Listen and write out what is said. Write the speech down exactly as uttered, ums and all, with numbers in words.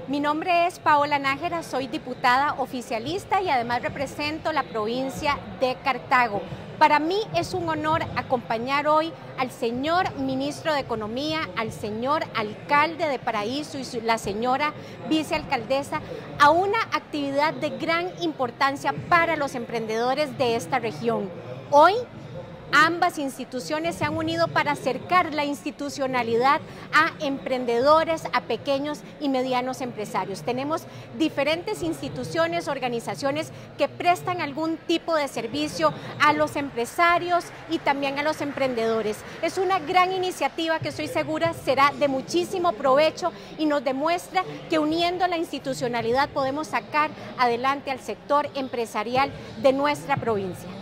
Mi nombre es Paola Nájera, soy diputada oficialista y además represento la provincia de Cartago. Para mí es un honor acompañar hoy al señor ministro de Economía, al señor alcalde de Paraíso y la señora vicealcaldesa a una actividad de gran importancia para los emprendedores de esta región. Hoy, ambas instituciones se han unido para acercar la institucionalidad a emprendedores, a pequeños y medianos empresarios. Tenemos diferentes instituciones, organizaciones que prestan algún tipo de servicio a los empresarios y también a los emprendedores. Es una gran iniciativa que estoy segura será de muchísimo provecho y nos demuestra que uniendo la institucionalidad podemos sacar adelante al sector empresarial de nuestra provincia.